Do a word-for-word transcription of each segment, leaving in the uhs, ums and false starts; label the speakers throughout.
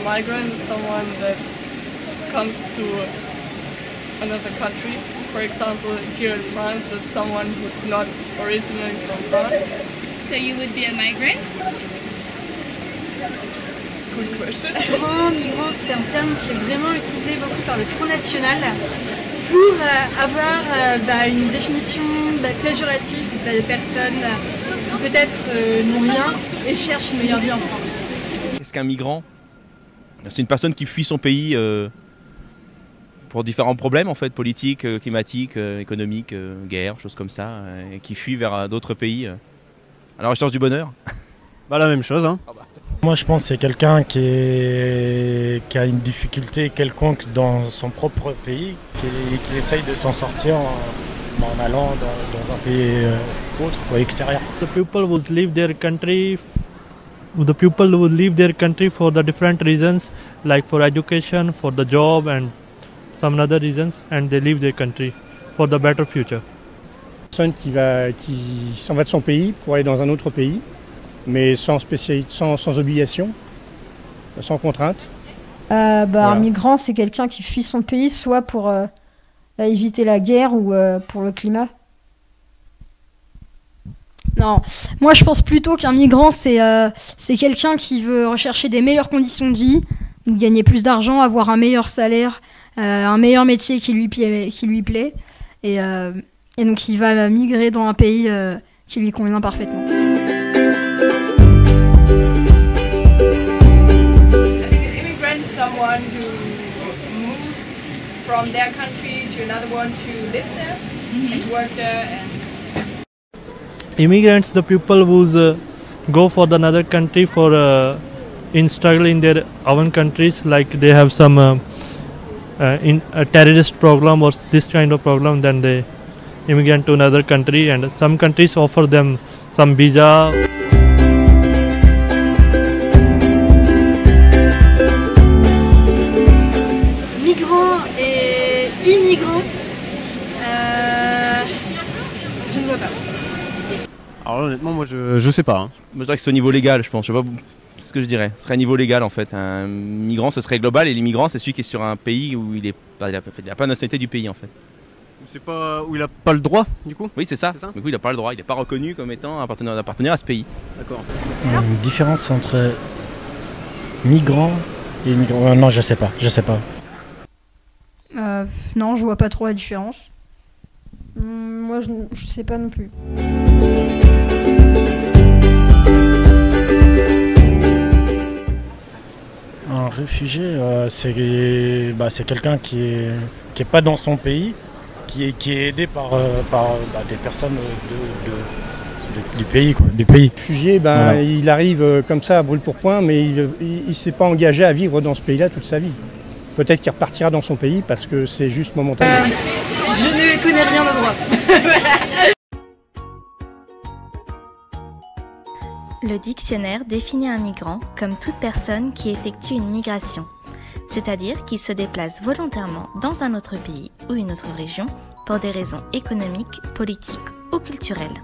Speaker 1: migrant is someone that comes to another country. For example, here in France, it's someone who's not originally from France.
Speaker 2: So you would be a migrant?
Speaker 1: Good question.
Speaker 3: Migrant, migrant, c'est un terme qui est vraiment utilisé beaucoup par le Front National pour euh, avoir euh, bah, une définition bah, péjorative bah, des personnes qui peut-être euh, n'ont rien et cherchent une meilleure vie en France.
Speaker 4: Qu'est-ce qu'un migrant? C'est une personne qui fuit son pays euh, pour différents problèmes en fait, politiques, euh, climatiques, euh, économiques, euh, guerre, choses comme ça, euh, et qui fuit vers euh, d'autres pays euh, à la recherche du bonheur.
Speaker 5: Bah la même chose. Hein.
Speaker 6: Moi je pense que c'est quelqu'un qui, est... qui a une difficulté quelconque dans son propre pays, qui, qui essaye de s'en sortir en, en allant dans, dans un pays euh, autre, quoi, extérieur.
Speaker 7: The people would leave their country, the people would leave their country for the different reasons, like for education, for the job and some other reasons, and they leave their country for the better future.
Speaker 8: Personne qui va, qui s'en va de son pays pour aller dans un autre pays, mais sans spécialité, sans, sans obligation, sans contrainte.
Speaker 9: Euh, bah,
Speaker 8: Voilà.
Speaker 9: Un migrant, c'est quelqu'un qui fuit son pays, soit pour euh, éviter la guerre ou euh, pour le climat. Non, moi je pense plutôt qu'un migrant, c'est euh, c'est quelqu'un qui veut rechercher des meilleures conditions de vie, gagner plus d'argent, avoir un meilleur salaire, euh, un meilleur métier qui lui plaît, qui lui plaît et, euh, et donc il va migrer dans un pays euh, qui lui convient parfaitement.
Speaker 1: Someone who moves from their country to another one to live there mm-hmm. and work there. And
Speaker 7: Immigrants, the people who uh, go for the another country for uh, in struggle in their own countries, like they have some uh, uh, in a terrorist problem or this kind of problem, then they immigrate to another country, and some countries offer them some visa.
Speaker 3: Immigrants, euh, je ne vois pas.
Speaker 5: Alors honnêtement, moi je, je sais pas. Hein.
Speaker 4: Moi je dirais que c'est au niveau légal, je pense. Je sais pas ce que je dirais. Ce serait un niveau légal en fait. Un migrant ce serait global et l'immigrant c'est celui qui est sur un pays où il est pas, il a, il a pas la nationalité du pays en fait.
Speaker 5: C'est pas où il a pas le droit du coup.
Speaker 4: Oui c'est ça. ça. Mais oui, il a pas le droit. Il n'est pas reconnu comme étant appartenir, appartenir à ce pays.
Speaker 5: D'accord.
Speaker 6: Une différence entre migrant et immigrant. Euh, non, je sais pas. Je sais pas.
Speaker 9: Euh, non, je vois pas trop la différence. Hum, moi, je, je sais pas non plus.
Speaker 6: Un réfugié, euh, c'est bah, c'est quelqu'un qui est qui est pas dans son pays, qui est qui est aidé par euh, par bah, des personnes de, de, de, du pays, quoi, du pays.
Speaker 8: Réfugié, ben, voilà. Il arrive comme ça à brûle-pourpoint, mais il ne s'est pas engagé à vivre dans ce pays-là toute sa vie. Peut-être qu'il repartira dans son pays parce que c'est juste momentané.
Speaker 3: Euh, je ne connais rien au droit.
Speaker 10: Le dictionnaire définit un migrant comme toute personne qui effectue une migration, c'est-à-dire qui se déplace volontairement dans un autre pays ou une autre région pour des raisons économiques, politiques ou culturelles.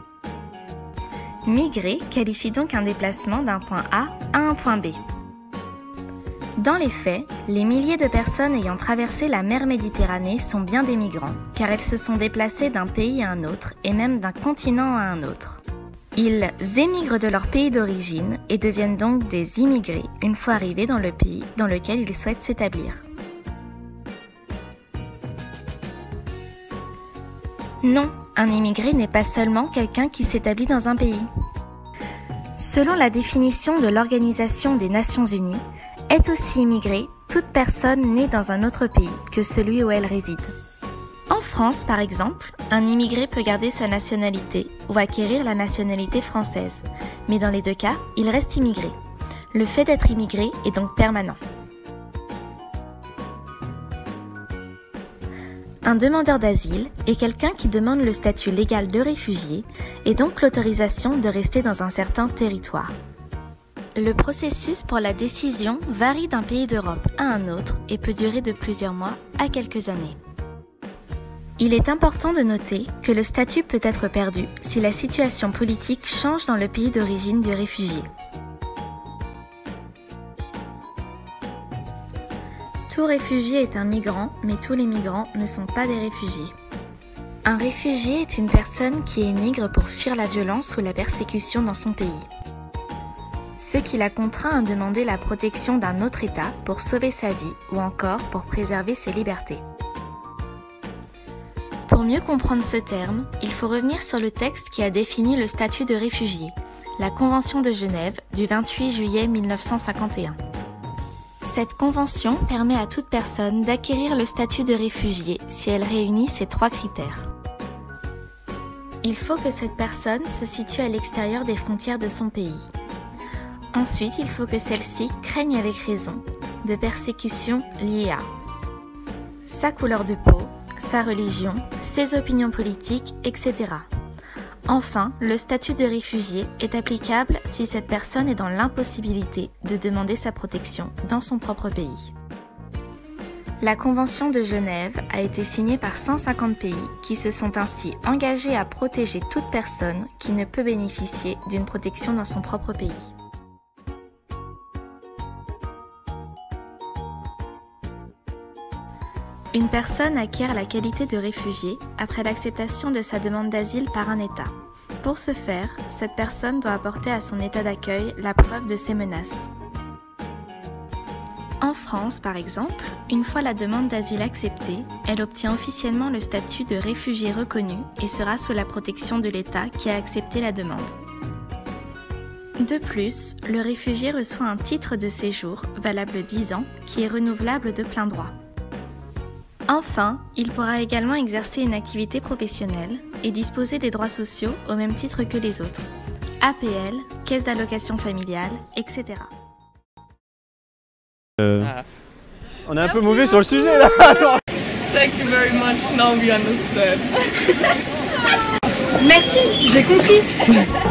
Speaker 10: Migrer qualifie donc un déplacement d'un point A à un point B. Dans les faits, les milliers de personnes ayant traversé la mer Méditerranée sont bien des migrants, car elles se sont déplacées d'un pays à un autre et même d'un continent à un autre. Ils émigrent de leur pays d'origine et deviennent donc des immigrés une fois arrivés dans le pays dans lequel ils souhaitent s'établir. Non, un immigré n'est pas seulement quelqu'un qui s'établit dans un pays. Selon la définition de l'Organisation des Nations Unies, est aussi immigrée toute personne née dans un autre pays que celui où elle réside. En France, par exemple, un immigré peut garder sa nationalité ou acquérir la nationalité française, mais dans les deux cas, il reste immigré. Le fait d'être immigré est donc permanent. Un demandeur d'asile est quelqu'un qui demande le statut légal de réfugié et donc l'autorisation de rester dans un certain territoire. Le processus pour la décision varie d'un pays d'Europe à un autre et peut durer de plusieurs mois à quelques années. Il est important de noter que le statut peut être perdu si la situation politique change dans le pays d'origine du réfugié. Tout réfugié est un migrant, mais tous les migrants ne sont pas des réfugiés. Un réfugié est une personne qui émigre pour fuir la violence ou la persécution dans son pays. Ce qui l'a contraint à demander la protection d'un autre État pour sauver sa vie ou encore pour préserver ses libertés. Pour mieux comprendre ce terme, il faut revenir sur le texte qui a défini le statut de réfugié, la Convention de Genève du vingt-huit juillet mille neuf cent cinquante et un. Cette convention permet à toute personne d'acquérir le statut de réfugié si elle réunit ces trois critères. Il faut que cette personne se situe à l'extérieur des frontières de son pays. Ensuite, il faut que celle-ci craigne avec raison de persécutions liées à sa couleur de peau, sa religion, ses opinions politiques, et cetera. Enfin, le statut de réfugié est applicable si cette personne est dans l'impossibilité de demander sa protection dans son propre pays. La Convention de Genève a été signée par cent cinquante pays qui se sont ainsi engagés à protéger toute personne qui ne peut bénéficier d'une protection dans son propre pays. Une personne acquiert la qualité de réfugié après l'acceptation de sa demande d'asile par un État. Pour ce faire, cette personne doit apporter à son État d'accueil la preuve de ses menaces. En France, par exemple, une fois la demande d'asile acceptée, elle obtient officiellement le statut de réfugié reconnu et sera sous la protection de l'État qui a accepté la demande. De plus, le réfugié reçoit un titre de séjour valable dix ans qui est renouvelable de plein droit. Enfin, il pourra également exercer une activité professionnelle et disposer des droits sociaux au même titre que les autres. A P L, caisse d'allocation familiale, et cetera.
Speaker 5: Euh, on est un peu mauvais sur le sujet là.
Speaker 1: Thank you very much, now we understand.
Speaker 3: Merci, j'ai compris.